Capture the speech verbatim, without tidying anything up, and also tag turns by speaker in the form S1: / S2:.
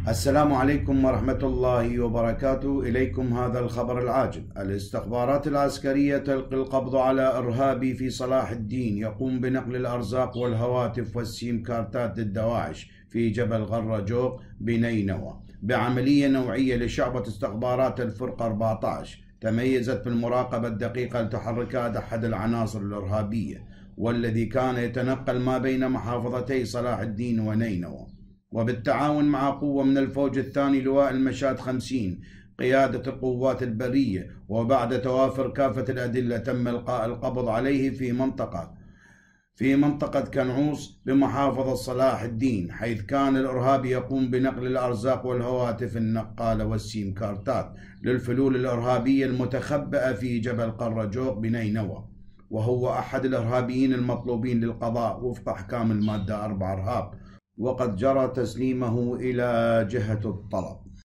S1: السلام عليكم ورحمة الله وبركاته. إليكم هذا الخبر العاجل. الاستخبارات العسكرية تلقي القبض على إرهابي في صلاح الدين يقوم بنقل الأرزاق والهواتف والسيم كارتات ضد دواعش في جبل غرة جوق بنينوى بعملية نوعية لشعبة استخبارات الفرقة أربعة عشر تميزت بالمراقبة الدقيقة لتحركات أحد العناصر الإرهابية، والذي كان يتنقل ما بين محافظتي صلاح الدين ونينوى، وبالتعاون مع قوة من الفوج الثاني لواء المشاة خمسين قيادة القوات البرية. وبعد توافر كافة الأدلة تم إلقاء القبض عليه في منطقة في منطقة كنعوص بمحافظة صلاح الدين، حيث كان الإرهابي يقوم بنقل الأرزاق والهواتف النقالة والسيم كارتات للفلول الإرهابية المتخبئة في جبل قرة جوق بنينوى، وهو أحد الإرهابيين المطلوبين للقضاء وفق أحكام المادة أربعة إرهاب، وقد جرى تسليمه إلى جهة الطلب.